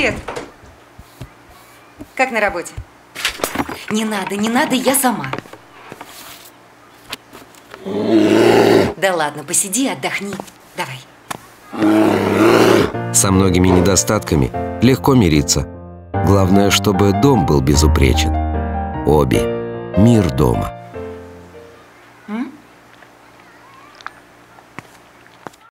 Привет. Как на работе? Не надо, я сама. Да ладно, посиди, отдохни. Давай. Со многими недостатками легко мириться. Главное, чтобы дом был безупречен. Обе. Мир дома.